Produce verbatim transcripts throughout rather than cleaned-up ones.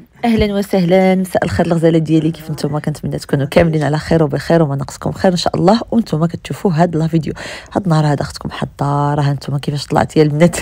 اهلا وسهلا، مساء الخير الغزالات ديالي، كيف نتوما؟ كنتمنى تكونوا كاملين على خير وبخير وما ناقصكم خير ان شاء الله. وانتم كتشوفوا هذا لا فيديو هذا النهار هذا اختكم حاطه راه انتم كيفاش طلعت يا البنات.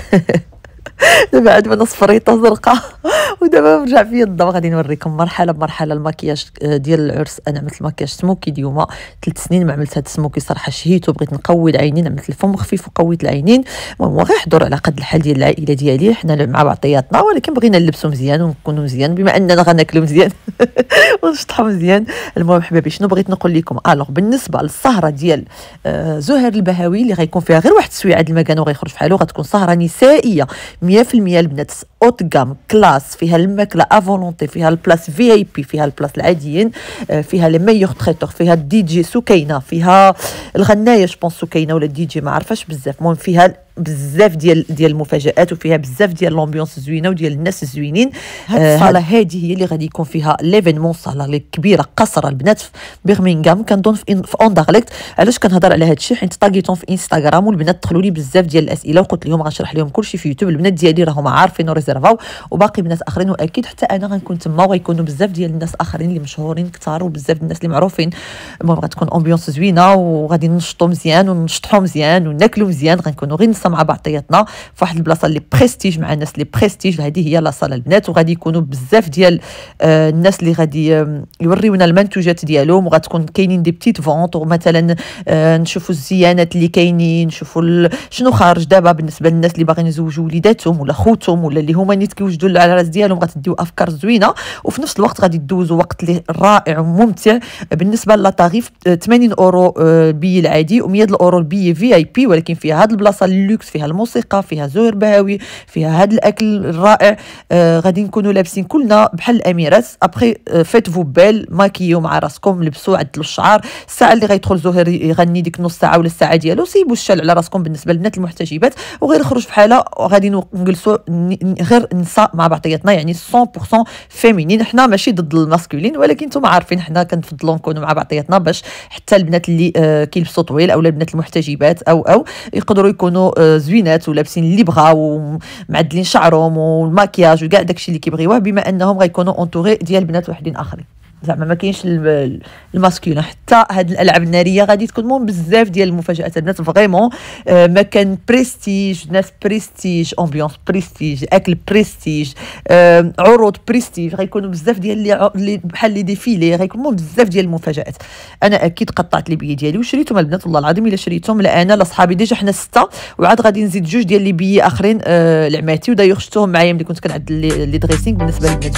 دابا عاد وانا صفريطه زرقاء ودابا رجع فيا الضوء. غادي نوريكم مرحله بمرحله المكياج ديال العرس. انا عملت المكياج سموكي ديوما، ثلاث سنين ما عملت هذا السموكي صراحه، شهيته بغيت نقوي العينين، عملت الفم خفيف وقويت العينين. المهم غير حضور على قد الحال ديال العائله ديالي، حنا مع بعضياتنا، ولكن بغينا نلبسوا مزيان ونكونوا مزيان بما اننا غناكلوا مزيان ونشطحوا مزيان. المهم حبابي شنو بغيت نقول لكم؟ الوغ بالنسبه للسهره ديال آه زهير البهاوي اللي غيكون فيها غير واحد السويعه د المكان وغيخرج بحالو، غتكون سهره نسائيه مية في المية البنات، اوت كام كلاس، فيها الماكله افولونتي، فيها البلاص في اي بي، فيها البلاص العاديين، فيها لي ميور تريتور، فيها الدي جي سكينه، فيها الغنايه جوبونس سكينه ولا الدي جي ما عرفاش بزاف. المهم فيها بزاف ديال ديال المفاجات وفيها بزاف ديال لومبيونس زوينه وديال الناس الزوينين. هاد الصاله هذه هي اللي غادي يكون فيها ليفينمون، صاله اللي كبيره قصره البنات في برمنغهام، كنظن في, في اندرليكت. علاش كنهضر على هذا الشيء؟ حيت طاقيتهم في انستغرام والبنات دخلوا لي بزاف ديال الاسئله وقلت لهم غنشرح لهم كلشي في يوتيوب. البنات ديالي راهم عارفين وريزيرفاو، وباقي بنات اخرين، واكيد حتى انا غنكون تما، وغيكونوا بزاف ديال الناس اخرين اللي مشهورين كثار وبزاف الناس اللي معروفين. المهم غتكون امبيونس زوينه وغادي نشطوا مزيان ونشطحوا مزيان وناكلوا مزيان، غنكونوا غير نسا مع بعضياتنا في واحد البلاصه اللي بريستيج مع الناس اللي بريستيج. هذه هي لا صاله البنات، وغادي يكونوا بزاف ديال آه الناس اللي غادي آه يوريونا المنتوجات ديالهم، وغتكون كاينين دي بتيت فونط، ومثلا آه نشوفوا الزيانات اللي كاينين، نشوفوا شنو خارج دابا بالنسبه للناس اللي باغيين يزوجوا وليداتهم ولا خوتهم ولا اللي هما نيت كيوجدوا على الراس ديالهم، غتديو افكار زوينه، وفي نفس الوقت غادي تدوزوا وقت اللي رائع وممتع. بالنسبه للطريف ثمانين اورو البي العادي و100 اورو البي في اي بي، ولكن فيها هذه البلاصه اللوكس، فيها الموسيقى، فيها زهير بهاوي، فيها هذا الاكل الرائع. آه غادي نكونوا لابسين كلنا بحال الاميرات. ابخي آه فيت فو بيل، ماكيو مع راسكم، لبسوا عدلوا الشعر. الساعه اللي غيدخل زهير يغني ديك نص ساعه ولا الساعه ديالو، سيبوا الشال على راسكم بالنسبه للبنات المحتجبات، وغير خرج بحالها. غادي نجلسوا غير نساء مع بعضياتنا، يعني مية بالمية فيمينين. حنا ماشي ضد الماسكولين، ولكن نتوما عارفين حنا كنفضلوا نكونوا مع بعضياتنا، باش حتى البنات اللي آه كيلبسوا طويل او البنات المحتجبات او او يقدروا يكونوا آه زوينات ولابسين اللي بغاو ومعدلين شعرهم والماكياج وكاع داكشي اللي كيبغيوه، بما انهم غيكونوا اونطوري ديال بنات وحدين اخرين. زعما ما كاينش الماسكولين. حتى هاد الالعاب الناريه غادي تكون مهم بزاف ديال المفاجات البنات، فريمون آه مكان بريستيج، ناس بريستيج، امبيونس بريستيج، اكل بريستيج، آه عروض بريستيج، غيكونوا بزاف ديال اللي بحال لي ديفيلي، غيكونوا بزاف ديال المفاجات. انا اكيد قطعت لي بيي ديالي وشريتهم البنات، والله العظيم الا شريتهم. لا انا لا صحابي ديجا حنا سته، وعاد غادي نزيد جوج ديال لي بيي اخرين آه لعماتي، ودايوغ شفتوهم معايا ملي كنت كنعدل لي دريسينغ بالنسبه للبنات.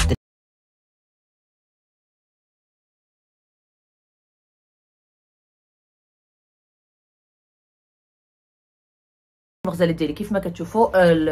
الغزاله ديالي كيف ما كتشوفوا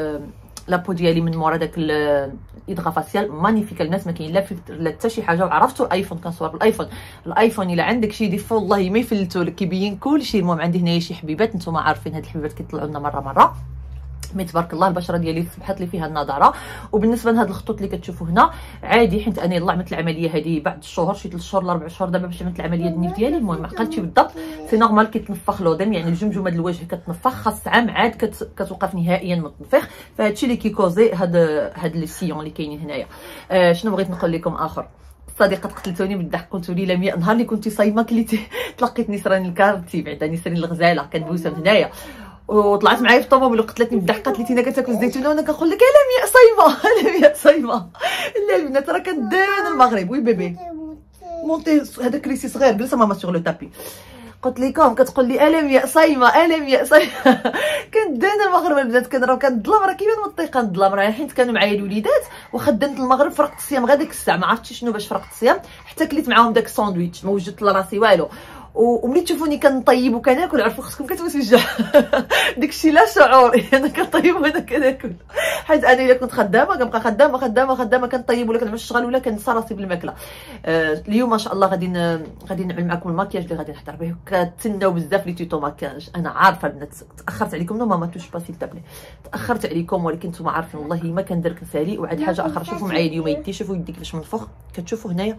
لابو ديالي من مورا داك الاضغا فاسيال مانيفيك الناس، ما كاين لا فلتر لا حتى شي حاجه. وعرفتوا الايفون كنصور بالايفون، الايفون الا عندك شي ديفو والله ما يفلتوا لك، كيبين كلشي. المهم عندي هنايا شي حبيبات، نتوما عارفين هاد الحبيبات كيطلعوا لنا مره مره، مي تبارك الله البشره ديالي صبحت لي فيها النضاره. وبالنسبه لهاد الخطوط اللي كتشوفوا هنا عادي، حيت انا يلاه عملت العمليه هذه بعد الشهور، شي ثلاث شهور لاربع شهور دابا باش عملت العمليه النيف ديالي. المهم عقلتش بالضبط، سي نورمال كيتنفخ لودم، يعني الجمجمه ديال الوجه كتنفخ، خاص عام عاد كت... كتوقف نهائيا من التنفيخ. فهادشي اللي كيكوزي هاد هاد لي سيون اللي كاينين هنايا. آه شنو بغيت نقول لكم اخر؟ صديقه قتلتوني بالضحك، قلتوا لي لمياء نهار اللي كنتي صايمه كليتي تلقيت نسرين الكارتي، بعدا نسرين الغزاله كتبوسه هنايا، وطلعت معايا في الطوموبيل وقتلتني بالضحك، قالت لي تينا كتاكل الزيتونه وانا كنقول لك انا مياء صايمه انا مياء صايمه. لا البنات راه كدان المغرب. وي بيبي مونتي هذا كريسي صغير، جلس ماما سور لو تابي. قلت لكم كتقول لي انا مياء صايمه انا مياء صايمه. كندان المغرب البنات، كان راه كان الظلام، راه كيبان مطيقه الظلام، راه حيت كانوا معايا الوليدات وخدمت المغرب، فرقت الصيام غير ديك الساعه، ما عرفتش شنو باش فرقت الصيام، حتى كليت معاهم داك الساندويتش، ما وجدت لراسي والو. وملي تشوفوني كنطيب وكناكل عرفوا خصكم كتوسجع داكشي لا شعور. انا كنطيب وانا كناكل، حيت انا الا كنت خدامه كنبقى خدامه خدامه خدامه كنطيب ولا كنعمل الشغل ولا كنسى راسي بالماكله. آه اليوم ما شاء الله غادي غادي نعمل معكم الماكياج اللي غادي نحضر به. كتسناو بزاف لي تيتو ماكياج، انا عارفه البنات تاخرت عليكم. نو ماما توش با سيل تابلي، تاخرت عليكم، ولكن نتوما عارفين والله ما كندير كنسالي. وعاد حاجه اخرى، شوفوا معايا اليوم يدي، شوفوا يدي كيفاش منفوخ، كتشوفوا هنايا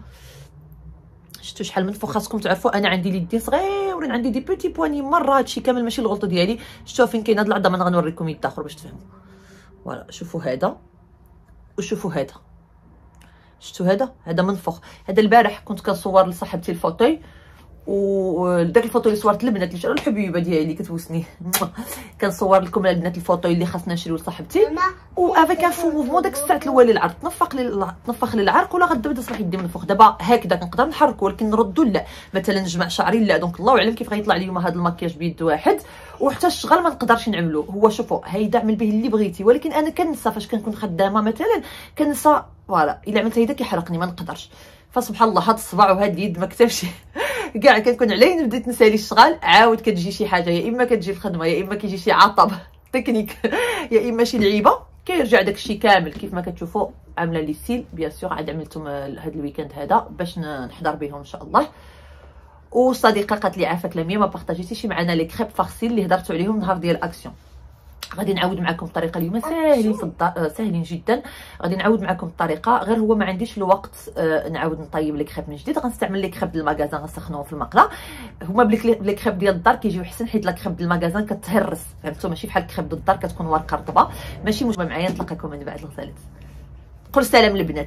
شفتوا شحال منفوخ. خاصكم تعرفوا انا عندي اليدين صغيورين، عندي دي بوتي بواني مره، هادشي كامل ماشي الغلطه ديالي. شفتوا فين كاين هاد العظمه، انا غنوريكم يد اخر باش تفهموا. فوالا شوفوا هذا وشوفوا هذا، شفتوا هذا هذا منفوخ. هذا البارح كنت كنصور لصاحبتي الفوطوي، وداك الفوطو اللي صورت للبنات اللي شرا الحبيبه ديالي كتبوسني كنصور لكم البنات الفوطو اللي خاصنا نشريو لصاحبتي، و افيك ان فو موفمون داك الساعه الاول للعرض تنفق لي تنفخ لي العرق، ولا غدا بدا صباح يدي منفوخ. دابا هكذا كنقدر نحركو، ولكن نردو لا، مثلا نجمع شعري لا. دونك الله اعلم كيف غيطلع اليوم هذا المكياج بيد واحد، وحتى الشغل ما نقدرش نعملو. هو شوفوا هيدا عمل به اللي بغيتي، ولكن انا كنسى فاش كنكون خدامه مثلا، كنسى فوالا الا عملت هيدا كيحرقني ما نقدرش. فسبحان الله هاد الصباع وهاد اليد ما كتبش كاع كنكون عليه بديت نسالي الشغال، عاود كتجي شي حاجه، يا اما كتجي الخدمه، يا اما كيجي شي عطب تكنيك، يا اما شي لعيبه، كيرجع داكشي كامل كيف ما كتشوفوا. عامله لي ستيل بيان سور، عاد عملتهم هذا الويكاند هذا باش نحضر بهم ان شاء الله. وصديقه قالت لي عافاك لميا ما بارطاجيتيش معنا لي كريب فارسيل اللي هضرتوا عليهم نهار ديال اكسيون. غادي نعاود معكم الطريقه اليوم، ساهلين في الدار، ساهلين جدا. غادي نعاود معكم الطريقه، غير هو ما عنديش الوقت آه نعاود نطيب لي كريب من جديد. غنستعمل لي كريب ديال المغازان غنسخنوهم في المقله. هما بلي كريب ديال الدار كيجيو حسن، حيت لا كريب ديال المغازان كتهرس، فهمتوا؟ ماشي بحال كريب ديال الدار كتكون ورقه رطبه. ماشي مشكل معايا، نتلاقاكم من بعد الغسالات. قول سلام للبنات.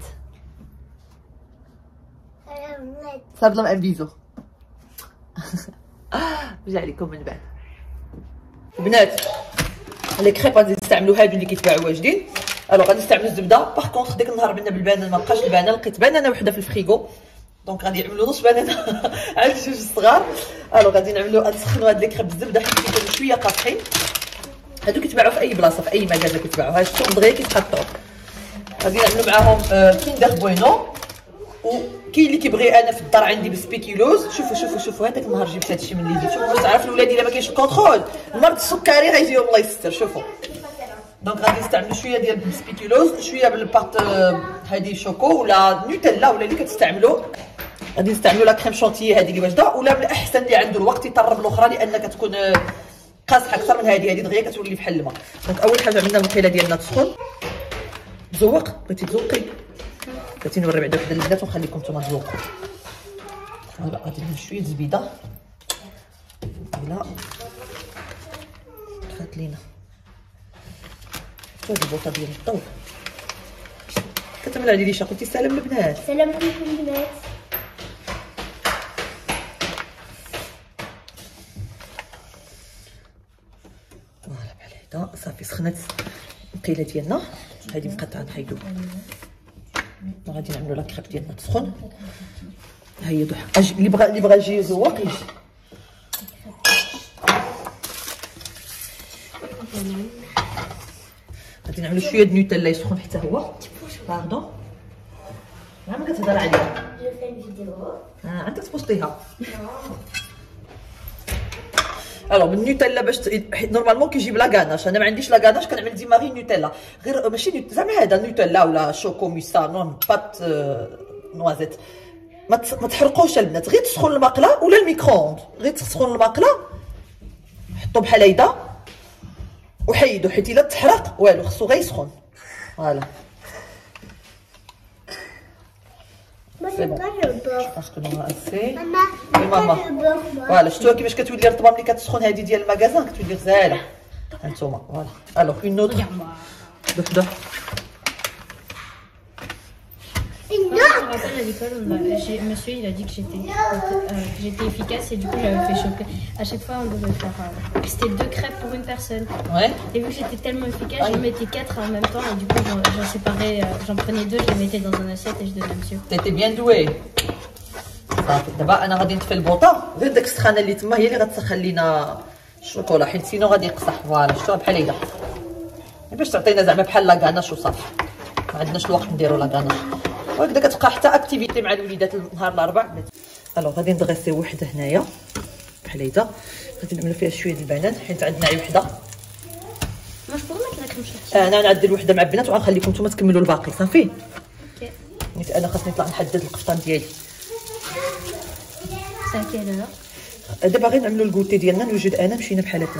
صاب لهم ان بيزو رجع لكم من بعد البنات. لي كريب غادي نستعملوا هادو اللي كيتباعوا واجدين. الو غادي نستعملوا الزبده. باغ كونطخ ديك النهار بنا بالبنان ما بقاش البنان، لقيت بنانه وحده في الفريغو، دونك غادي يعملوا نص بنانه على جوج صغار. الو غادي نعملوا نسخنوا هاد لي كريب بالزبده حيت كيكونوا شويه قاصحين. هادو كيتباعوا في اي بلاصه، في اي مكان كيتباعوا، هاد الشغل دغيا كيتحطوا. غادي نعملوا معاهم آه كيندر بوينو، وكاين اللي كيبغي انا في الدار عندي بالسبيكيلوز. شوفوا شوفوا شوفوا هذاك النهار جبت هادشي من اللي شوفوا باش تعرف الاولاد الا ما كاينش الكونترول المرض السكري غيجيو الله يستر. شوفوا دونك غادي نستعملوا شويه ديال السبيكيلوز، شويه بالبارت هادي شوكو ولا نوتيلا ولا اللي كتستعملوا. غادي نستعملوا لا كريم شونتيي هذه اللي واجده، ولا من الاحسن اللي عنده الوقت يطرب الاخرى لان كتكون قاصحه اكثر من هذه. هذه دغيا كتولي بحال الماء. دونك اول حاجه عملنا المقيله ديالنا تسخن. تزوق بغيتي تزوقي، بغيتي نوري بعدا وحده البنات ونخليكم نتوما تذوقوا. فوالا غادي ندير شويه زبيده لا دخلت لينا شويه البوطه ديال الضو. كتعمل على ليشا قلتي سلام البنات. سلام عليكم البنات. فوالا بحال هكا صافي سخنت القيله ديالنا. هذه مقطعه نحيدو، غادي نعملوا لا كريب ديالنا تسخن. ها هي ضحى أج... اللي بغى اللي بغى يجي يزوق يجي. غادي نعملوا شويه د نوتيلا يسخن حتى هو. باردون ما ما كتهضر عليها. جو في فيديو. اه انت تبوستيها. الوغ بالنوتيلا باش نورمالمون كيجيب لا غاناش. انا ما عنديش لا غاناش، كنعمل ديما غير نوتيلا، غير ماشي زعما هذا نوتيلا ولا شوكو ميسا نون بات نوازيت. ما ما تحرقوش البنات، غير تسخن المقله ولا الميكرووند، غير تسخن المقله حطوا بحال هيدا وحيدوا، حيت الا تحرق والو خصو غير يسخن. فوالا فوالا شفتوها كيفاش كتولي رطبه ملي كتسخن. هذه ديال المغازان كتولي غزاله هانتوما. فوالا الوغ اون اوتر وحده. Je me rappelle à l'école, monsieur il a dit que j'étais euh, que j'étais efficace et du coup j'avais fait choquer. À chaque fois on devait faire. Euh, C'était deux crêpes pour une personne. Ouais. Et vu que j'étais tellement efficace, je mettais quatre en même temps et du coup j'en séparais, j'en prenais deux, je les mettais dans un assiette et je donnais à monsieur. T'étais bien doué. صافي دابا انا غادي نطفي البوطه، غير داك السخانه اللي تما هي اللي غتسخن لينا الشوكولا، حيت سينو غادي يقصح. فوالا شفتوها بحال هيدا باش تعطينا زعما بحال لا غاناش وصافي. ما عندناش الوقت نديرو لا غاناش، وهكذا كتبقى حتى اكتيفيتي مع الوليدات نهار الاربع. الوغ غادي ندغسيو وحده هنايا بحال هيدا، غادي نعملو فيها شويه البنان حيت عندنا عي وحده. انا غنعدل وحده مع البنات وغنخليكم نتوما تكملوا الباقي. صافي نيت انا خاصني نطلع نحدد القفطان ديالي. صافي دابا دابا غير نعملوا الكوتي ديالنا نوجد انا مشينا بحالاتنا.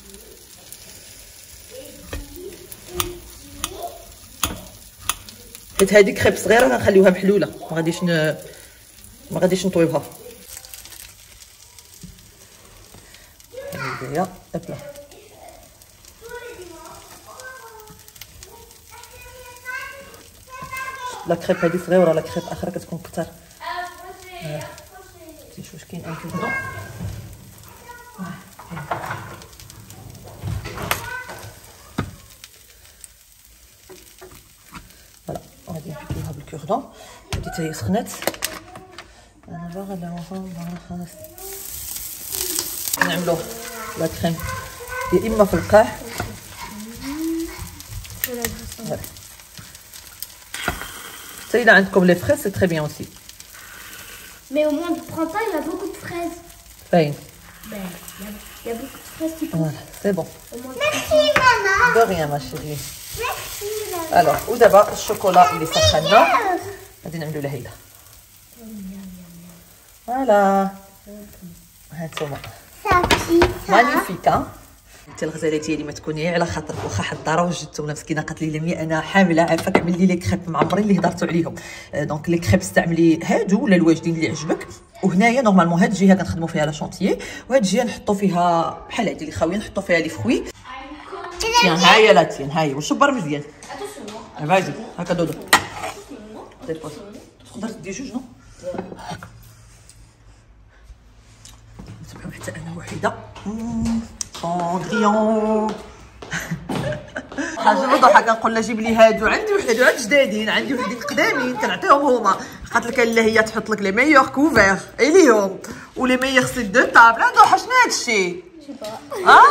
حيت هذيك كريب صغيره غنخليوها محلوله، ما غاديش ن... ما غاديش نطويوها. هي طبله لا كريب هذه صغيره لا كريب اخرى كتكون كثر. شوف واش كاين ان كوردون. فوالا غادي نحطوها بالكوردون. هذه حتى هي سخنات. انا باغا نعاودها خلاص نعملو لا كريم يا اما في القاع حتى الا عندكم لي فريز سي تري بيان اوسي. Mais au mois de printemps, il y a beaucoup de fraises. باين. Ben, il y a beaucoup de fraises qui poussent. Voilà, c'est bon. Merci, maman. De rien, ma chérie. Merci, maman. Alors, ودابا الشوكولا اللي سخنا غادي نعملو لها هيدا. فوالا. هانتوما. مانيفيك ها. انت الغزاله ديالي ما تكوني على خاطر واخا حضاره وجدتونا مسكينه قالت لي لمي انا حامله عافاك اعمل لي لي كريب معمرين اللي هضرتوا عليهم. دونك لي كريب استعملي هادو ولا الواجدين اللي عجبك. وهنايا نورمالمون هاد الجهه كنخدموا فيها لا شونتيي وهاد الجهه نحطوا فيها بحال هادي اللي خاويه نحطوا فيها لي فروي. تيان هاهي لا تيان هاهي وشبر مزيان. فازي هكا دودو. تقدر تدي جوج نو؟ نتبعو حتى انا وحيده. سوندريون حاجه وضحك كنقول لها جيب لي هادو عندي وحدين عاد جدادين عندي وحدين قدامين كنعطيهم هما قالت لك لا هي تحط لك لي ميور كوفير اليوم ولي ميور سيت دو طابل عنده حشنا هادشي ها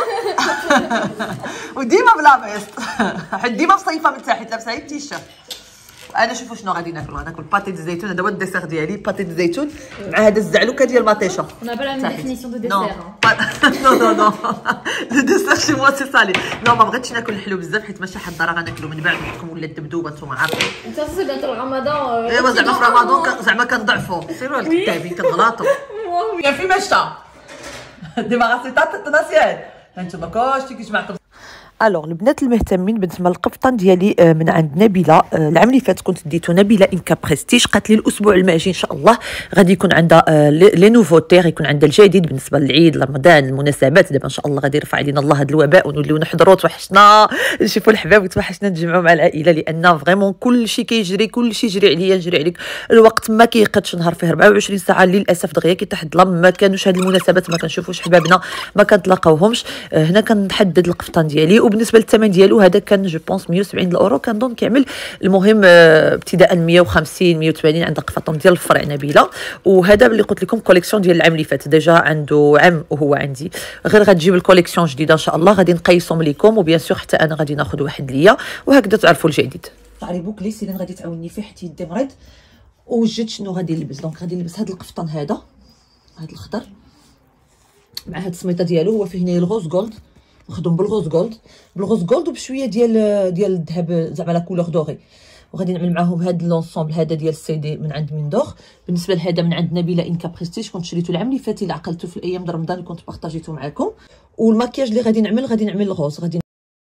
وديما بلا بيست حيت ديما مصيفه من تحت لابسه هي التيشيرت. انا شوفوا شنو غادي ناكلو غناكل باتي دو زيتون هذا هو الديسير ديالي باتي دو زيتون مع هذا الزعلوكه ديال مطيشه. On n'a pas la même définition de dessert. نو نو نو لو ديسير شي موا سي سالي. نو ما بغيتش ناكل الحلو بزاف حيت ماشي حضره غناكلو من بعد عندكم ولا الدبدوبه نتوما عارفين. انت صيدات رمضان. ايوا زعما في رمضان زعما كنضعفوا سيروا الكتابين كنغلطوا. كان في مشتا ديماراسي تاع تناسيال هانتوما كلشي كيجمعكم. الوغ البنات المهتمين بالنسبه للقفطان ديالي من عند نبيله العام اللي فات كنت ديتو نبيله انكا بريستيج قالت لي الاسبوع الماجي ان شاء الله غادي يكون عندها لي نوفوتي غيكون عندها الجديد بالنسبه للعيد رمضان المناسبات. دابا ان شاء الله غادي يرفع علينا الله هذا الوباء ونوليو نحضروا توحشنا نشوفوا الحباب وتوحشنا نتجمعوا مع العائله لان فريمون كلشي كيجري كلشي يجري عليا نجري عليك الوقت ما كيقدش نهار فيه أربعة وعشرين ساعه للاسف دغيا كيتحط الظلام ما كانوش هاد المناسبات ما كنشوفوش حبابنا ما كنتلاقاوهمش. هنا كنحدد القفطان ديالي وبالنسبه للثمن ديالو هذا كان جو بونس مية وسبعين الاورو كنظن كيعمل المهم ابتداء مية وخمسين مية وثمانين عند قفطان ديال الفرع نبيله. وهذا اللي قلت لكم كوليكسيون ديال العام اللي فات ديجا عنده عام وهو عندي غير غتجيب الكوليكسيون جديده ان شاء الله غادي نقيسهم لكم وبيان سور حتى انا غادي ناخذ واحد ليا وهكذا تعرفوا الجديد. شعري بوكليس اللي غادي تعاوني فيه حيت يدي مريض وجدت شنو غادي نلبس. دونك غادي نلبس هذا القفطان هذا هذا الخضر مع هاد السميطه ديالو هو فيه هنايا الغوز جولد مخدوم بالغوز جولد بالغوز جولد وبشويه ديال ديال الذهب زعما لا كولور دوغي. وغادي نعمل معاهم هاد لونسومبل هذا ديال السيدي من عند مندوخ. بالنسبه لهذا من عند نبيله انكا بريستيج كنت شريته العام اللي فات اللي عقلته في الايام د رمضان كنت بارطاجيته معكم. والماكياج اللي غادي نعمل غادي نعمل الغوز غادي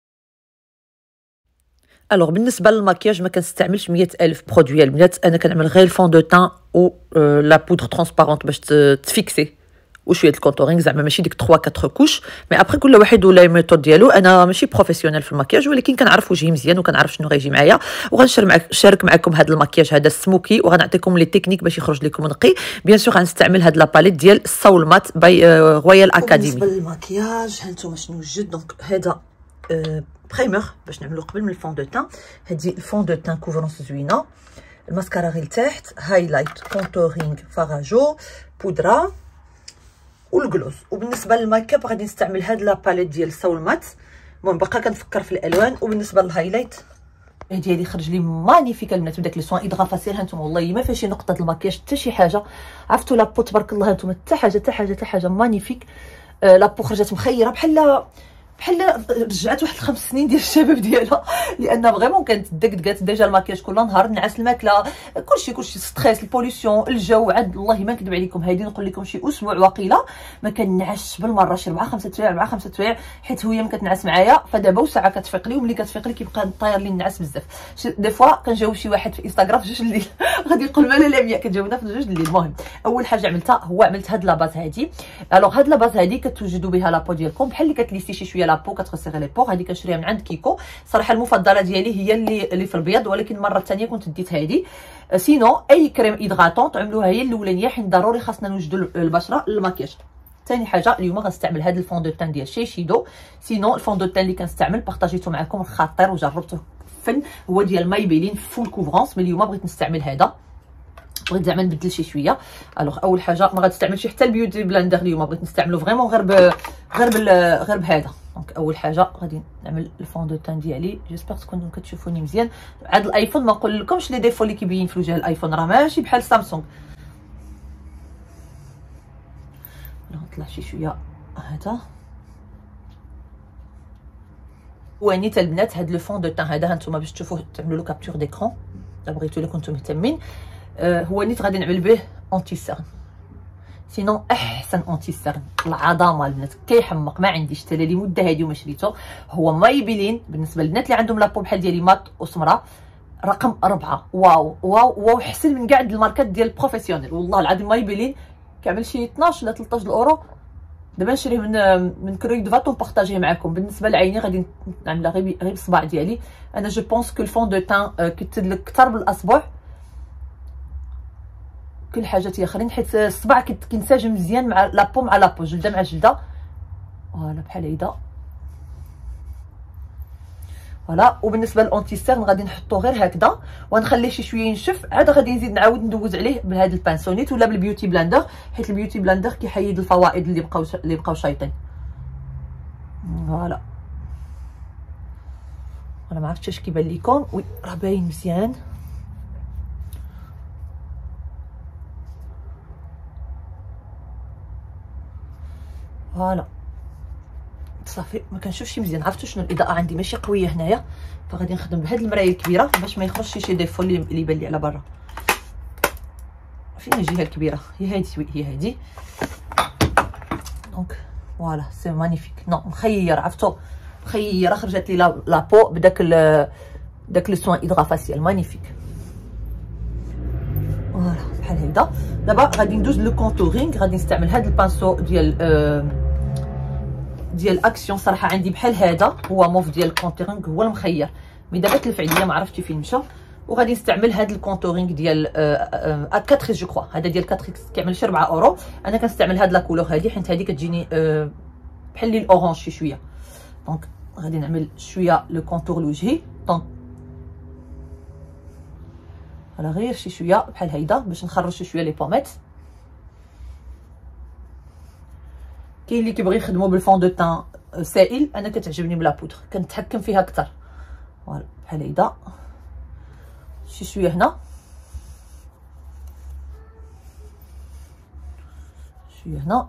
الوغ بالنسبه للماكياج ما كنستعملش مية الف برودوي البنات. انا كنعمل غير الفون دو تان و لا بودر ترونسبارونت باش تفيكسي وشويه الكونتورينغ زعما ماشي ديك ثلاثة أربعة كوش مي ابري كل واحد ولا الميثود ديالو. انا ماشي بروفيسيونيل في الماكياج ولكن كنعرف وجهي مزيان وكنعرف شنو غيجي معايا وغنشارك معك شارك معكم هذا الماكياج هذا السموكي وغنعطيكم لي تكنيك باش يخرج لكم نقي. بيان سور غنستعمل هاد لاباليت ديال السول مات باي رويال اكاديمي. بالنسبه للماكياج هانتوما شنو وجد. دونك هذا بريمور باش نعملو قبل من الفون دو تان. هادي الفون دو تان كوفرونس زوينه الماسكارا غير لتحت هايلايت كونتورينغ فاراجو بودره والجلوس. وبالنسبه للميك اب غادي نستعمل هاد لاباليت ديال السول مات. المهم باقا كنفكر في الالوان. وبالنسبه للهايلايت ديالي خرج لي مانيفيك البنات بداك لي سوان اضغافاسير هانتوما والله ما فيها شي نقطه الماكياج حتى شي حاجه عرفتوا لابو تبارك الله هانتوما حتى حاجه حتى حاجه حتى حاجه مانيفيك. آه لابو خرجت مخيره بحال بحال رجعت واحد الخمس سنين ديال الشباب ديالها لان فريمون كانت دقدقات ديجا الماكياج كل نهار نعس الماكله كلشي كلشي ستريس البوليسيون الجو عاد والله ما نكذب عليكم هادي نقول لكم شي اسبوع واقيله ما كنعسش بالمره شي أربعة خمسة سوايع أربعة خمسة سوايع حيت هي ما كتنعس معايا. فدابا وساعه كتفيق لي وملي كتفيق لي كيبقى طاير لي النعاس بزاف. دي فوا كنجاوب شي واحد في انستغرام في جوج الليل غادي يقول مالا لاميه كتجاوبنا في جوج الليل. المهم اول حاجه عملتها هو عملت هاد لاباز هادي. الوغ هاد لاباز هادي كتوجدوا بها لابو ديالكم بحال اللي كتليسي شي شويه لابو كتغسيغي لي بور. هذه كنشريها من عند كيكو. صراحه المفضله ديالي هي اللي اللي في البيض، ولكن المره الثانيه كنت ديت هذه. سينو اي كريم ايدغاتون تعملوها هي الاولانيه، حيت ضروري خاصنا نوجدوا البشره للماكياج. ثاني حاجه اليوم غنستعمل هذا الفون دو تان ديال شيشيدو. سينو الفون دو تان اللي كنستعمل بارطاجيته معكم خطير وجربته فن، هو ديال مايبيلين فول كوفرونس. من اليوم بغيت نستعمل هذا، بغيت زعما نبدل شي شويه. الوغ اول حاجه ما غتستعملش حتى البيوتي بلاندر اليوم، بغيت نستعملو فريمون غير ب غير بال غير بهذا. دونك اول حاجه غادي نعمل الفون دو تان ديالي. جيسبر تكونوا كتشوفوني مزيان. هاد الايفون ما نقول لكمش لي ديفو اللي كيبين في وجه الايفون، راه ماشي بحال سامسونج. نطلع شي شويه هذا. وانيت البنات هاد لو فون دو تان هذا هانتوما باش تشوفوه تعملوا له كابتور ديكرون الا بغيتو، الا كنتم مهتمين. أه هو نيت غادي نعمل به اونتي سيرن. سينو احسن اونتي سيرن العظمه البنات، كيحمق ما عنديش حتى لي مده هادي وما شريته. هو مايبيلين بالنسبه للبنات اللي عندهم لابو بحال ديالي مات وسمره، رقم أربعة. واو واو واو حسن من كاع الماركات ديال البروفيسيونيل والله العظيم. مايبيلين كيعمل شي اثناش ولا ثلاثطاش اورو. دابا نشريه من من كروي دو فاتون بارطاجيه معكم. بالنسبه لعيني غادي نعملها غير غير بالصباع ديالي. انا جو بونس كو الفون دو تان كيتدلك اكثر بالاصبع كل حاجه اخرين، حيت الصباع كينسجم مزيان مع لابو مع لابو، جلده مع جلده. فوالا بحال هيدا فوالا. وبالنسبه للونتي سيرن غادي نحطو غير هكذا ونخليه شي شويه ينشف، عاد غادي نزيد نعاود ندوز عليه بهذا البانسونيت ولا بالبيوتي بلاندر، حيت البيوتي بلاندر كيحيد الفوائد اللي بقاو اللي بقاو شايطين. فوالا انا ما عرفتش اش كيبان لكم. وي راه باين مزيان. فوالا صافي ما كنشوفش مزيان. عرفتوا شنو الاضاءه عندي ماشي قويه هنايا، فغادي نخدم بهاد المرايه الكبيره باش ما يخرجش شي ديفو اللي اللي يبان لي على برا. فين الجهه الكبيره؟ هي هادي. وي هي هادي. دونك فوالا سي مانيفيك. نو مخير، عرفتوا مخيره خرجت لي لابو بداك داك لو سوان ايدغا فاسيال مانيفيك. فوالا بحال هكذا. دابا غادي ندوز لو كونتورينغ. غادي نستعمل هاد البانسو ديال آه ديال اكسيون. صراحه عندي بحال هذا هو موف ديال الكونتورينغ هو المخير، مي دابا تلف عليا ما عرفتش فين مشى. وغادي نستعمل هذا الكونتورينغ ديال أربعة جو كخوا. هذا ديال أربعة كيعمل شي أربعة اورو. انا كنستعمل هاد لا كولور هادي حيت هادي كتجيني آه بحال لي الاورانج شي شويه. دونك غادي نعمل شويه لو كونتور لوجهي. دونك على غير شي شويه بحال هيدا باش نخرج شي شويه لي بوميت. كاين اللي كيبغي يخدموا بالفون دو تان سائل، انا كتعجبني بلا بودر كنتحكم فيها اكثر. فوالا بحال هيدا شي شويه هنا شويه هنا.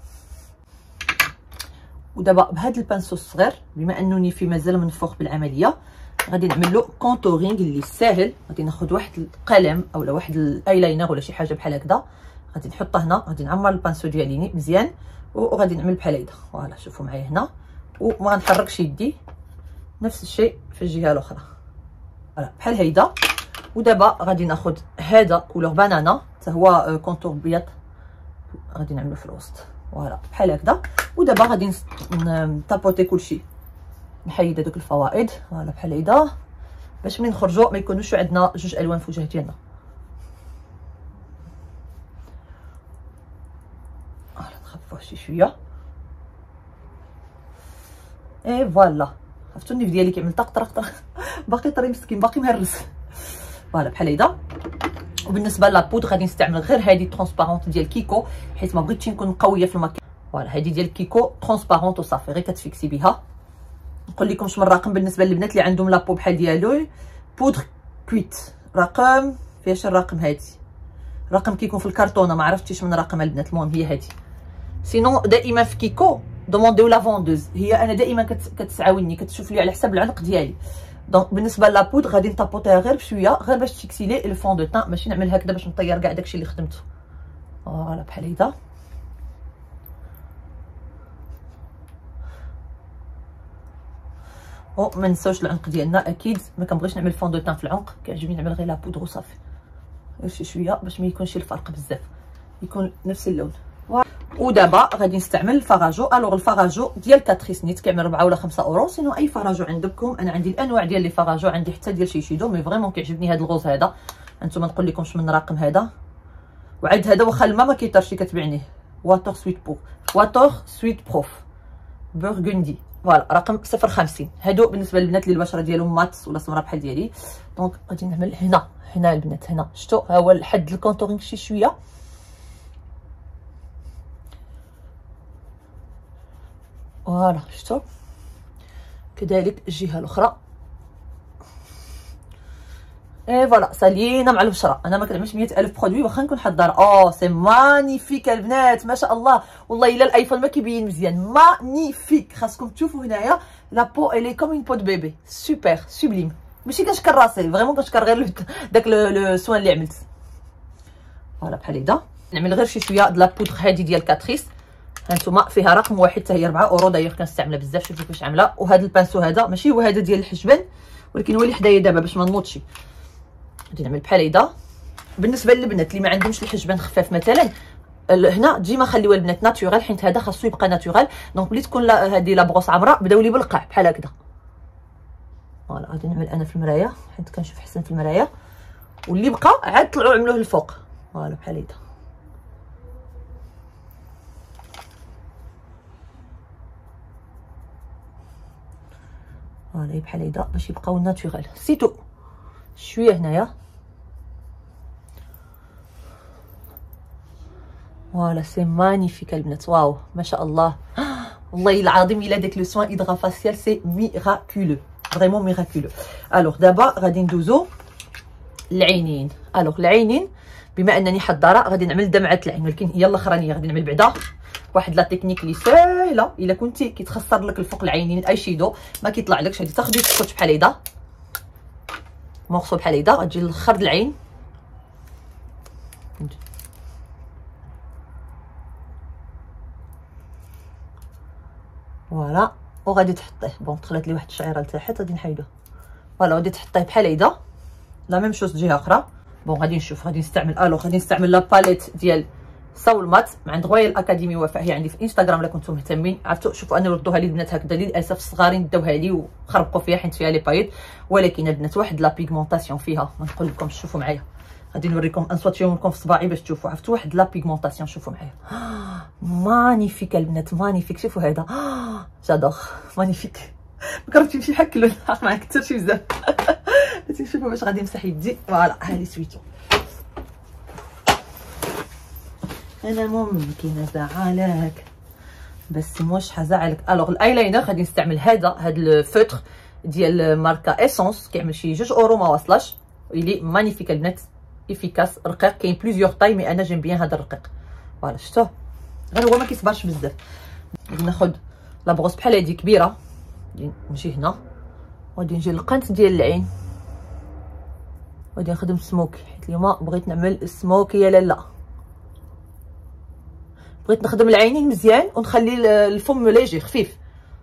ودابا بهذا البانسو الصغير بما انني في مازال منفوخ بالعمليه غادي نعمل له كونتورينغ اللي ساهل. غادي ناخذ واحد القلم اولا واحد الايلاينر ولا شي حاجه بحال هكذا، غادي نحطه هنا. غادي نعمر البانسو ديالي مزيان وغادي نعمل بحال هكذا. فوالا شوفوا معايا هنا وما غنحركش يدي. نفس الشيء في الجهه الاخرى. فوالا بحال هكذا. ودابا غادي ناخذ هذا كولور بانانا حتى هو كونتور بيض، غادي نعملو في الوسط. فوالا بحال هكذا. ودابا غادي نطابوتي كلشي، نحيد هذوك الفوائد. فوالا بحال هكذا باش ملي نخرجوا ما يكونوش عندنا جوج الوان في وجه ديالنا. فوالا نخففوه شي شويه. اي فوالا عرفتوا النيف ديالي كيعمل طق طق طق باقي طري مسكين باقي مهرس. فوالا بحال هكذا. وبالنسبه لابود غادي نستعمل غير هذه ترونسبارونت ديال كيكو حيت ما بغيتش نكون قويه في المكياج. فوالا هذه ديال كيكو ترونسبارونت وصافي غير كتفيكسي بها. نقول لكم شنو الرقم بالنسبه للبنات اللي عندهم لابو بحال ديالو. بودر كويت رقم فياش الرقم هادي، رقم كيكون في الكرتونه ما عرفتيش من رقم البنات. المهم هي هادي. سينو دائما في كيكو دومونديو لا فوندوز، هي انا دائما كتسعاوني كتشوف لي على حساب العنق ديالي. دونك بالنسبه لابود غادي نطابوطيها غير بشويه غير باش تفيكسي لي لو فون دو تان، ماشي نعمل هكذا باش نطير كاع داكشي اللي خدمته. فوالا بحال هكذا. او ما نساوش العنق ديالنا اكيد ما كنبغيش نعمل فون دو تان في العنق، كيعجبني نعمل غير لابودر وصافي غير شي شويه باش ما يكونش الفرق بزاف، يكون نفس اللون. ودابا غادي نستعمل الفراجو. الوغ الفراجو ديال كاتريس نيت كيعمل ربعة ولا خمسة اورو، سينو اي فراجو عندكم. انا عندي الانواع ديال لي فراجو، عندي حتى ديال شيشيدو، مي فريمون كيعجبني هذا الغوز هذا. انتما نقول لكمش من رقم هذا، وعاد هذا واخا الماء ما كيطرش كتبيعني واتور سويت بور واتور سويت بروف بورغوندي، فوالا رقم صفر خمسين. هادو بالنسبه للبنات اللي البشره ديالهم مات ولا سمراء بحال ديالي. دونك غادي نعمل هنا هنا البنات، هنا شفتوا ها هو الحد الكونتورينغ شي شويه. فوالا شفتوا، كذلك الجهه الاخرى. اي فوالا سالينا مع البشره. انا ما كنعملش مية الف برودوي واخا نكون حضاره. او سي مانيفيك البنات، ما شاء الله والله الا الايفون ما كيبين مزيان. مانيفيك، خاصكم تشوفوا هنايا لا بو الي كوم اون بو دو بيبي، سوبر سوبليم. ماشي كنشكر راسي فريمون، كنشكر غير داك لو سوان اللي عملت. فوالا بحال هكذا. نعمل غير شي شويه د لا بودغ هادي ديال كاتريس، هانتوما فيها رقم واحد حتى هي ربعة اورو، دايوغ كنستعملها بزاف. شوفوا كيفاش عامله. وهذا البانسو هذا ماشي هو هذا ديال الحجبان، ولكن هو اللي حدايا دابا باش ما نوضش. غادي نعمل بحال هيدا. بالنسبه للبنات اللي ما عندهمش الحجبان خفاف مثلا، هنا ديما خليوها البنات ناتورال، حيت هذا خاصو يبقى ناتورال. دونك ملي تكون هذه لا بروس عمراء بداو لي بالقاع بحال هكذا. فوالا غادي نعمل انا في المرايه حيت كنشوف حسن في المرايه، واللي بقى عاد طلعوا عملوه للفوق. فوالا بحال هيدا. فوالا بحال هيدا باش يبقاو ناتورال سيتو. شويه هنايا. فوالا سي مانيفيك البنات، واو ما شاء الله. والله العظيم الا داك لو سوان هيدرا فاسيال سي ميراكولو، فريمون ميراكولو. الوغ دابا غادي ندوزو العينين. الوغ العينين بما انني حضاره غادي نعمل دمعه العين، ولكن هي الاخرانيه غادي نعمل بعدا واحد لا تكنيك اللي ساهله. الا كنتي كيتخسر لك الفوق العينين اي شيدو ما كيطلع لكش، غادي تاخدي السكوتش بحال هيدا، مورسو بحال هيدا، غتجي للخر د العين. فوالا وغادي تحطيه. بون دخلت لي واحد الشعيره لتحت غادي نحيدوه. فوالا غادي تحطيه بحال هيدا، لا ميم شوز جهه اخرى. بون غادي نشوف غادي نستعمل الو غادي نستعمل لا باليت ديال ساول مات من عند رويال اكاديمي وفاء. هي عندي في انستغرام الا كنتم مهتمين. عرفتوا شوفوا انا ردوها لي البنات هكذا، للاسف الصغارين داوها لي وخربقوا فيها حيت فيها لي بايط، ولكن البنات واحد لا بيغمونطاسيون فيها. ما نقول لكم شوفوا معايا، غادي نوريكم انصواتيهم لكم في صباعي باش تشوفوا. عرفتوا واحد لا بيغمونطاسيون، شوفوا معايا. مانيفيك البنات مانيفيك. شوفوا هذا جادور مانيفيك. فكرت نمشي بحال كلون ما كثرش بزاف. شوفوا باش غادي نمسح يدي. فوالا هذه سويتو. انا ممكن ازعلك بس مش حزعلك. الوغ الايلاينر غادي نستعمل هذا هذا الفوتر ديال ماركه اسونس، كيعمل شي جوج اورو ما واصلاش. اللي مانيفيك البنات، افيكاس رقيق. كاين بليزيور طاي مي انا جيم بيان هذا الرقيق. فوالا شفتوه غير هو ما كيصبرش بزاف. غادي ناخذ لا بروس بحال هادي كبيره، نجي هنا وغادي نجي للقنت ديال العين، وغادي نخدم سموك حيت اليوم بغيت نعمل سموك يا لالا. بغيت نخدم العينين مزيان ونخلي الفم ليجي خفيف.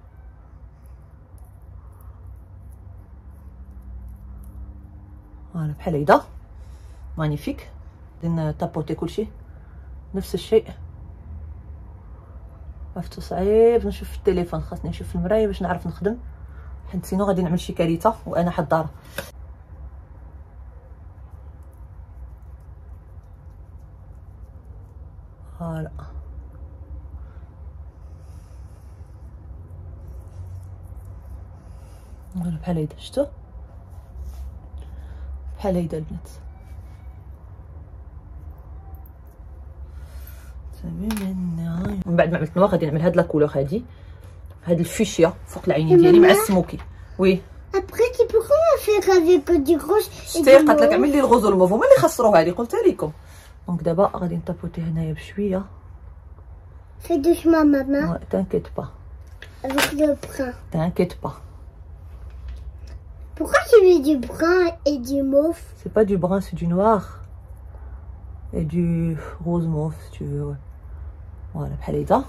فوالا بحال هيدا مانيفيك. غادي نطابوطي كلشي نفس الشيء. عرفتو صعيب نشوف في التليفون، خاصني نشوف في المرايه باش نعرف نخدم، حيت سينو غادي نعمل شي كارثه وانا حضاره. فوالا نقول بحال هيدا. شفتو بحال هيدا البنات. من بعد ما عملت نوار غادي نعمل هاد لا كولور هادي، هاد الفيشيا فوق العينين ديالي مع السموكي. وي Après, tu peux comment faire avec du rouge et شتي du قالت لك mauve? عمل لي الغوز والموف، هما اللي خسروها لي قلتها لكم. دونك دابا غادي نطابوطي هنايا بشويه. Fais doucement, maman, تانكيت با avec le brun. تانكيت با. Pourquoi tu mets du brun et du mauve? C'est pas du brun, c'est du noir et du rose mauve si tu veux. Ouais. Voilà بحال هيدا.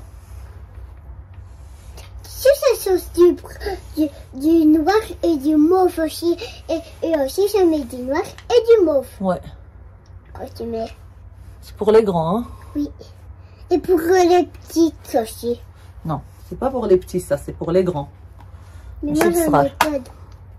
Si ça sauce du, brun- du, du noir et du mauve aussi, et, et aussi je mets du noir et du mauve. Ouais. Quand tu mets, C'est pour les grands hein. oui. Et pour les petites aussi. Non, c'est pas pour les petits, ça, c'est pour les grands. Mais moi, j'en ai pas de...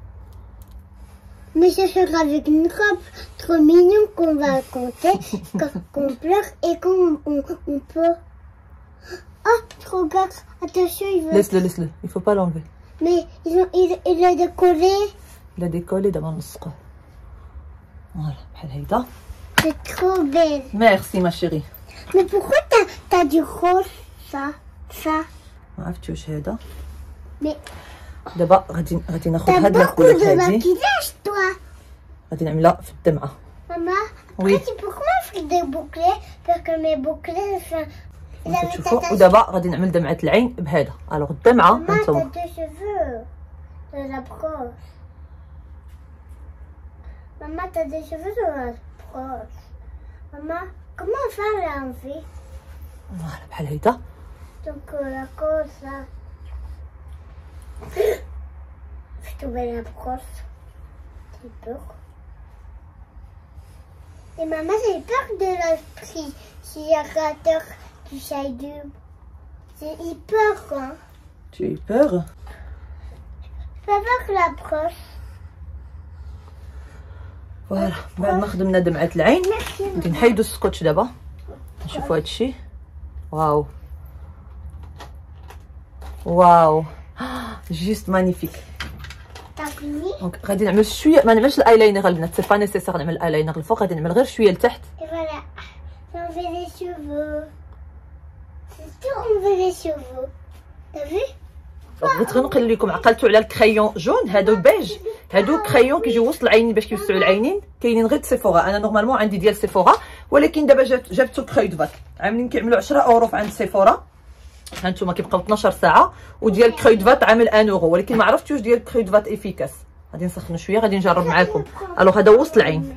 Mais ça sera avec une robe trop mignonne qu'on va raconter, qu'on pleure et qu'on on, on peut... Oh, regarde, attention, il veut... Laisse-le, laisse-le, il faut pas l'enlever. Mais il, il, il a décollé. Il a décollé d'abord نلصقه. Voilà, بحال هيدا. C'est trop belle. Merci ma chérie. Mais pourquoi t'as t'as du rose, ça, ça? ما عرفتش واش هذا. Mais دابا غادي غادي ناخذ t'as هاد beaucoup الكولات de هادي maquillage, toi. غادي نعملها في الدمعه. Maman, Oui. après, tu peux comment faire des bouclés parce que mes bouclés, enfin, ils avaient كتشوفوا t'attaché. ودابا غادي نعمل دمعه العين بهذا. الوغ الدمعه Maman, هانتوما. t'as deux cheveux de la brosse. Maman, t'as des cheveux de la brosse. Maman, comment faire l'enlever? فوالا بحال هيدا. Donc euh, la cause là. Je trouvais la brosse. J'ai peur. Et maman, j'ai peur de l'aspirateur du Shaidum. J'ai eu peur, hein. Tu as eu peur? Je peux voir la brosse. فوالا بعد ما خدمنا دمعه العين غادي نحيدو السكوتش دابا نشوفوا هادشي. واو واو جيست مانيفيك. T'as fini? دونك غادي نعمل شويه ما نعملش الايلاينر البنات، سي با نيسيسير نعمل الايلاينر الفوق، غادي نعمل غير شويه لتحت. Et voilà. J'ai enlevé les cheveux. C'est tout enlevé les cheveux. T'as vu? بغيت غير نقول لكم عقلتوا على الكريون جون هادو بيج، هادو كريون كيجيو وسط العينين باش كيوسعوا العينين، كاينين غير سيفورا. انا نورمالمون عندي ديال سيفورا ولكن دابا جات جابتو كري دو فات عاملين كيعملوا عشرة اورو عند سيفورا. هانتوما كيبقاو اثناش ساعه، وديال كري دو فات عامل واحد اورو، ولكن ما عرفتش واش ديال كري دو فات افيكاس. غادي نسخنوا شويه غادي نجرب معاكم. الوغ هذا وسط العين.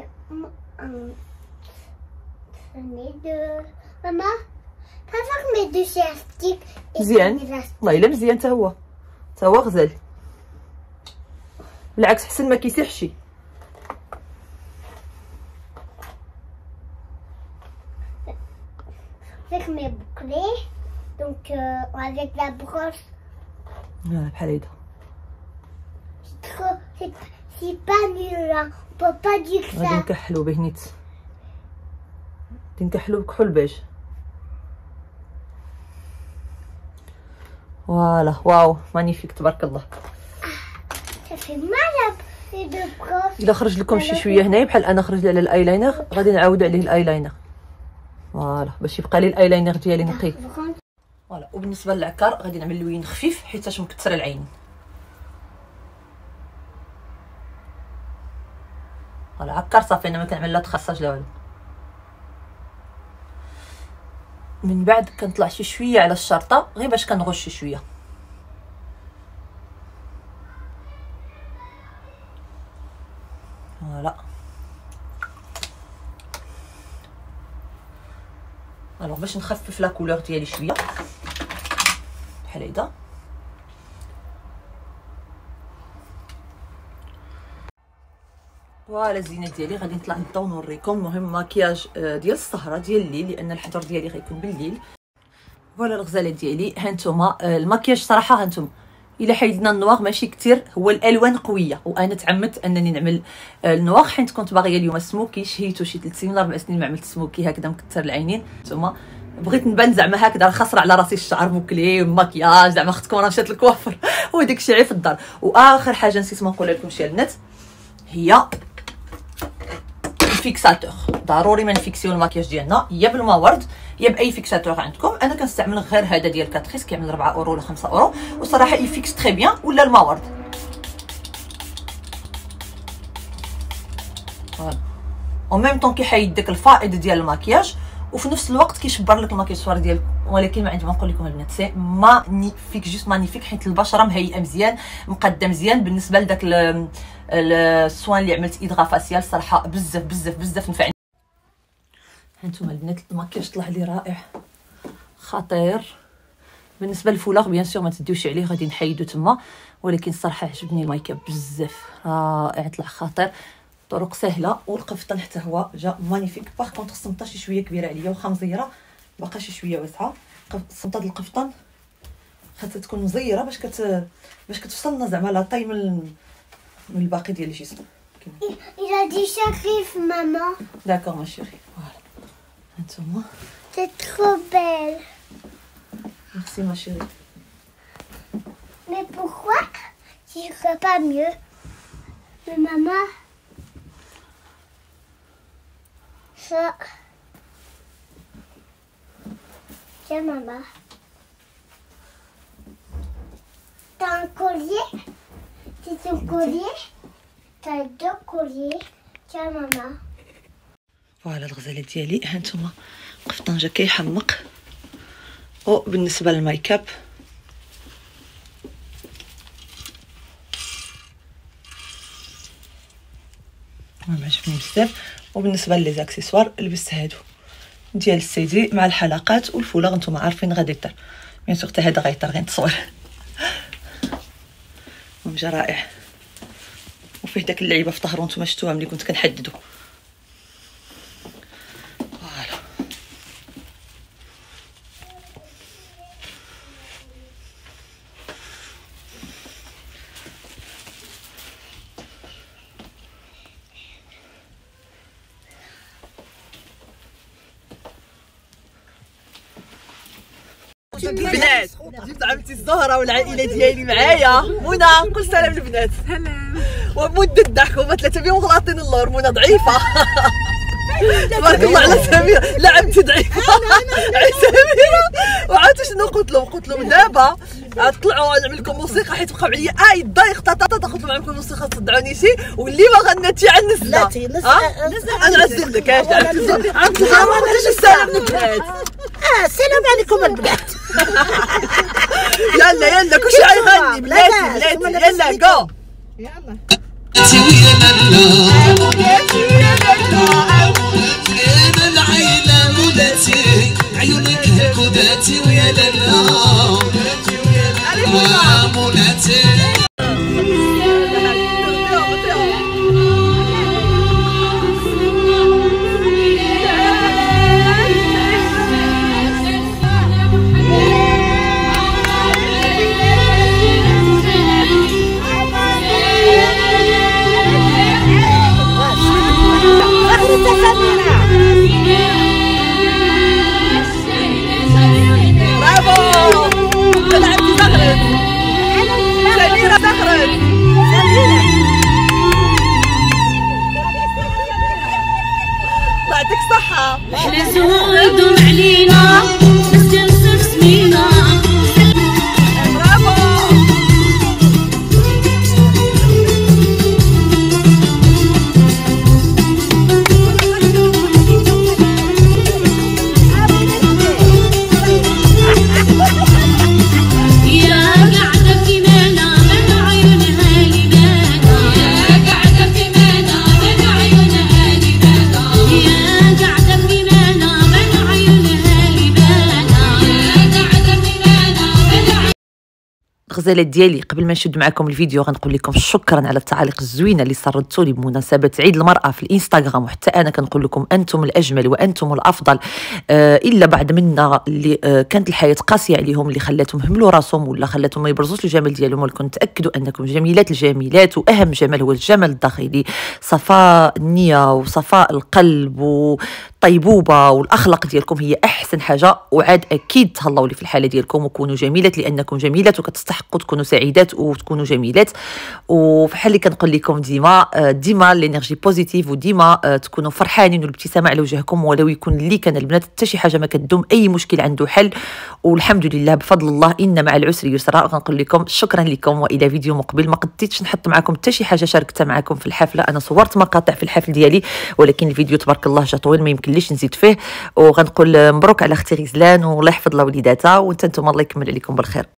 Maman, pas faire mes deux élastiques. مزيان والله الا مزيان حتى هو حتى هو غزال، بالعكس حسن ما كيسيحش. Faire mes bouclés, donc euh, avec la brosse. بحال هيدا. C'est trop, c'est c'est pas nul, hein. On peut pas dire غادي ça. نكحلو به نيت، غادي نكحلو بكحول بيج. فوالا واو مانيفيك تبارك الله. Ça fait mal à les deux brosses. الا خرج لكم شي شويه هنايا بحال انا خرج لي على الايلاينر غادي نعاود عليه الايلاينر. فوالا باش يبقى لي الايلاينر ديالي نقي. فوالا وبالنسبه للعكار غادي نعمل لوين خفيف حيتاش مكثره العين. فوالا عكار صافي انا ما كنعمل لا تخصاج لا والو. من بعد كنطلع شي شويه على الشرطه غير باش كنغش شي شويه. فوالا الوغ باش نخفف لا كولور ديالي شويه بحال هيدا. فوالا الزينه ديالي غادي نطلع نبداو نوريكم. المهم ماكياج ديال السهره ديال الليل لان الحضور ديالي غيكون بالليل. فوالا الغزاله ديالي هانتوما الماكياج صراحه هانتوما الا حيدنا النواغ ماشي كتير، هو الالوان قويه وانا تعمدت انني نعمل النواغ حيت كنت باغيه اليوم سموكي. شهيتو شي ثلاث سنين ولا اربع سنين ما عملت سموكي هكذا مكثر العينين. نتوما بغيت نبان زعما هكذا خاسره على راسي الشعر بوكلي وماكياج زعما اختكم راه مشات للكوافر وداك الشيء عي في الدار. واخر حاجه نسيت ما نقول لكم شي البنات هي الفيكساتور. ضروري ما نفيكسيو الماكياج ديالنا يا بالماورد يا باي فيكساتور عندكم. انا كنستعمل غير هذا ديال كاتريس كيعمل أربعة اورو ولا خمسة اورو وصراحه يفيكس تري بيان، ولا الماورد. فوالا او ميم طون كيحيد داك الفائض ديال الماكياج وفي نفس الوقت كيشبر لك الماكياج الصوار ديالك. ولكن ما عندي ما نقول لكم البنات سي مانيفيك جوست مانيفيك حيت البشره مهيئه مزيان مقدم مزيان. بالنسبه لداك السوان اللي عملت ايدغا فاسيال صراحه بزاف بزاف بزاف نفعني. هانتوما البنات الماكياج طلع لي رائع خطير. بالنسبه للفولاغ بيان سور ما تديوش عليه غادي نحيدو تما، ولكن الصراحه عجبني الميك اب بزاف رائع طلع خطير. طرق سهله والقفطان حتى هو جا مانيفيك. باغ كونطخ الصمطه شي شويه كبيره عليا واخا مزيره باقا شي شويه واسعه. السنطه ديال القفطان خاصها تكون مزيره باش كت باش كتفصلنا زعما لا طاي من من الباقي ديال الجسم. Il a dit Sharif, maman. D'accord ma chérie. Voilà. Attends-moi. C'est trop belle. Merci ma chérie. Mais pourquoi tu ne ferais pas mieux? Mais maman, ça... Tiens maman. T'as un collier? C'est ton collier? T'as deux colliers. Tiens maman. فوالا الغزاله ديالي ها نتوما القفطان جا كيحمق. او بالنسبه للميك اب ما عجبني بزاف. وبالنسبه لي زاكسيسوار لبست هادو ديال السيدي مع الحلقات والفولاغ نتوما عارفين غادي يطير بيان سور حتى هذا غيطير غنتصور. ومجا رائع وفيه داك اللعيبه في ظهرو نتوما شفتوها ملي كنت كنحددو. فوالا بنات جبت عمتي الزهره والعائله ديالي معايا. منى كل سلام البنات. سلام. ومدة الضحك هما ثلاثه بهم غلاطين اللور. منى ضعيفه تبارك الله على سميره. لا عمتي ضعيفه على سميره. وعرفتوا شنو قلت لهم؟ قلت لهم دابا طلعوا نعمل لكم موسيقى حيت بقاو عليا اي ضايق طاطا. قلت لهم نعمل لكم موسيقى تصدعوني شي واللي ما غناتي عنزنا. انا نزل لك اش عرفتي عرفتي السلام البنات. اه السلام عليكم البنات. يلا يلا كلشي غيغني بلاتي بلاتي يلا جو يلا. انا العيله مولاتي عيونك هكوداتي ويا لالا مولاتي. يعطيك الصحة. احنا زودوا علينا بس ينصف سمينا. برافو. الغزالات ديالي قبل ما نشد معكم الفيديو غنقول لكم شكرا على التعاليق الزوينه اللي سردتوا لي بمناسبه عيد المراه في الانستغرام. وحتى انا كنقول لكم انتم الاجمل وانتم الافضل. آه الا بعد منا اللي آه كانت الحياه قاسيه عليهم اللي خلاتهم هملوا راسهم ولا خلاتهم ما يبرزوش الجمال ديالهم. ولكم تاكدوا انكم جميلات الجميلات. واهم جمال هو الجمال الداخلي، صفاء النيه وصفاء القلب والطيبوبه والاخلاق ديالكم هي احسن حاجه. وعاد اكيد تهلاو لي في الحاله ديالكم وكونوا جميلات لانكم جميلات وكتستحقوا تكونوا سعيدات وتكونوا جميلات. وفحال اللي كنقول لكم ديما ديما الانرجي بوزيتيف وديما تكونوا فرحانين والابتسامه على وجهكم. ولو يكون اللي كان البنات حتى شي حاجه ما كدوم، اي مشكل عنده حل والحمد لله بفضل الله ان مع العسر يسرا. غنقول لكم شكرا لكم والى فيديو مقبل. ما قديتش نحط معكم حتى شي حاجه شاركتها معكم في الحفله. انا صورت مقاطع في الحفل ديالي ولكن الفيديو تبارك الله جا طويل ما يمكنليش نزيد فيه. وغنقول مبروك على اختي غزلان والله يحفظ لها وليداتها وانت نتوما الله يكمل عليكم بالخير.